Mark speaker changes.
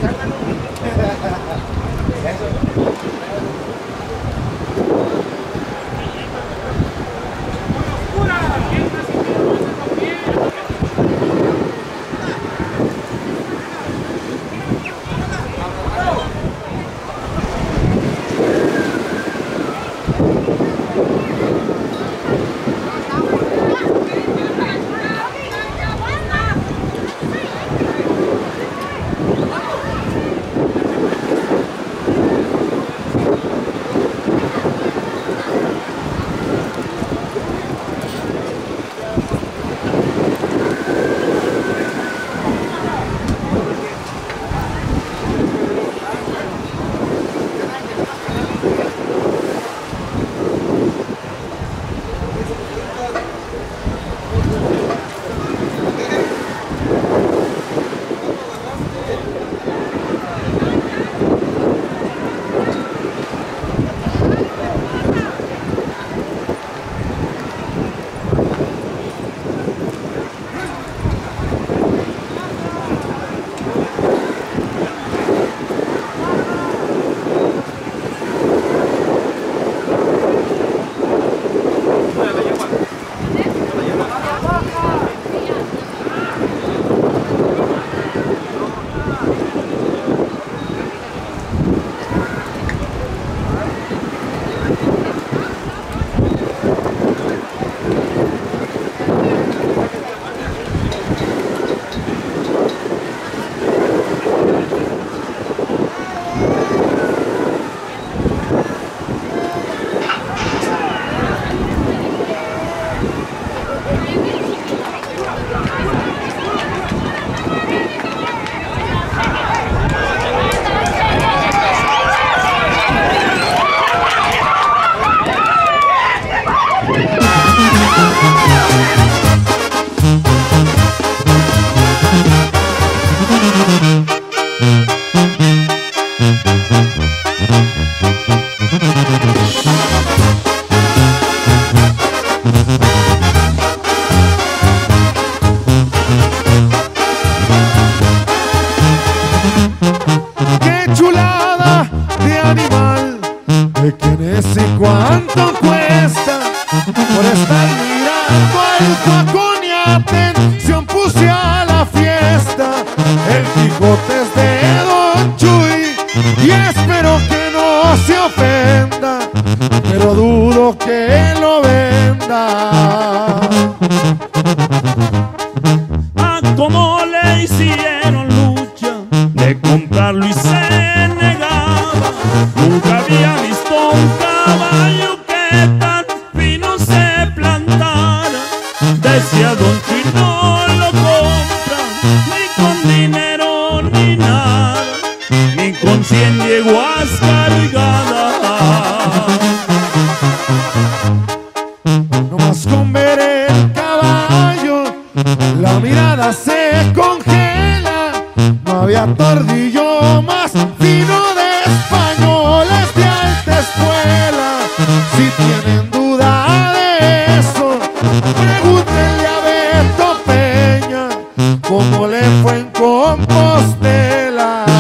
Speaker 1: ¿Cuánto cuesta por estar mirando al Facón y atención? Puse a la fiesta el Quijote es de Don Chuy y espero que no se ofenda, pero dudo que lo venda.
Speaker 2: Ah, como le hicieron lucha de comprarlo y se negaba. Nunca había visto un caballo que tan fino se plantara. Decía Don Chuy no lo compra ni con dinero ni nada, ni con 100 yeguas cargadas.
Speaker 1: Nomás con ver el caballo la mirada se congela. No había tordillo más fino de españoles de alta escuela. Si tienen duda de eso, pregúntenle a Beto Peña cómo le fue en Compostela.